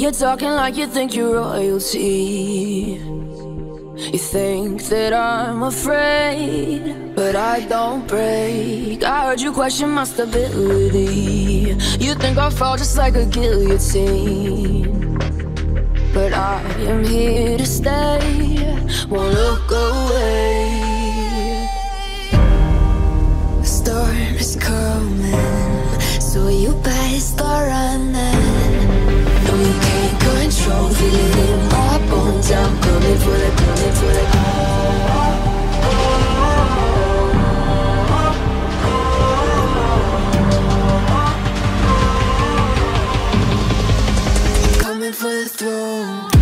you're talking like you think you're royalty. You think that I'm afraid, but I don't break. I heard you question my stability. You think I'll fall just like a guillotine, but I am here to stay, won't look away. The storm is coming, so you better start running. No, you can't control, feel it in my bones. I'm coming for the, coming for the. Coming for the throne.